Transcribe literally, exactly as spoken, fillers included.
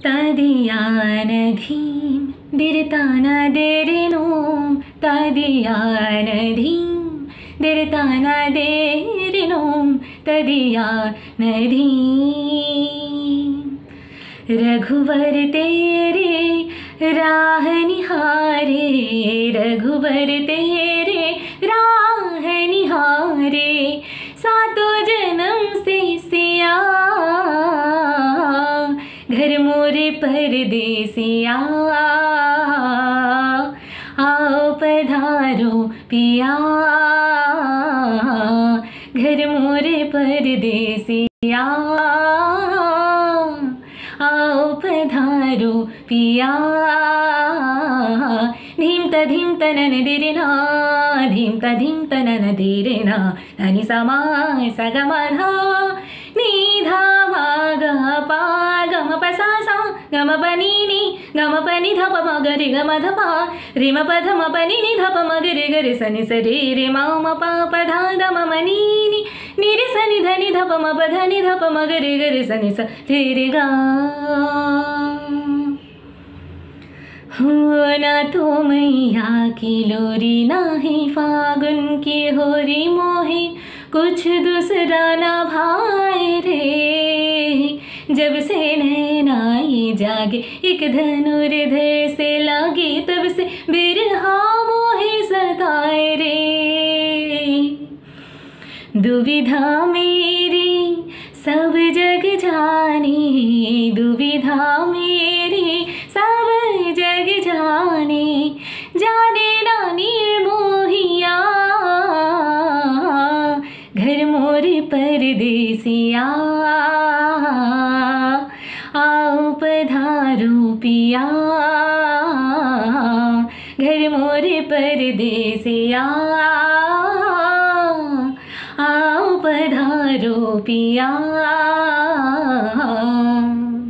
तदियानधीं दिर्तानादेरिनों तदियानधीं दिर्तानादेरिनों तदियानधीं। रघुवर तेरे राह निहारे, रघुवर तेरे राह निहारे, सातों जन्म से सिया घर मोरे परदेसिया। आओ पधारो पिया घर मोरे परदेसिया। आओ पधारो पिया। धीम त धीम तनन दिरिना, धीम त धीम तनन दिरिना, धनि समा सगमधा नी धा मा ग पा गम प सा सा गम प नी नी गम प नि ध प म ग रि ग म ध पा रि म प ध म प नि नि ध प म ग रि ग रि स नि स रि रि म म प प ध ध म म नि नि नि रि स नि ध नि ध प म प ध नि ध प म ग रि ग रि स नि स रि रि ग। हो ना तो मैया की लोरी ना ही फागुन की होरी मोहे कुछ दूसरा ना भाए रे। जब से नैनाई जागे एक धनुर्धर से लागे, तब से बिरहा मोहे सताए रे। दुविधा मेरी सब जग जाने, दुविधा मेरी सब जग जाने, जाने ना निर्मोहिया घर मोरे परदेसिया। आओ पधारो पिया घर मोरे परदेसिया। आओ पधारो पिया।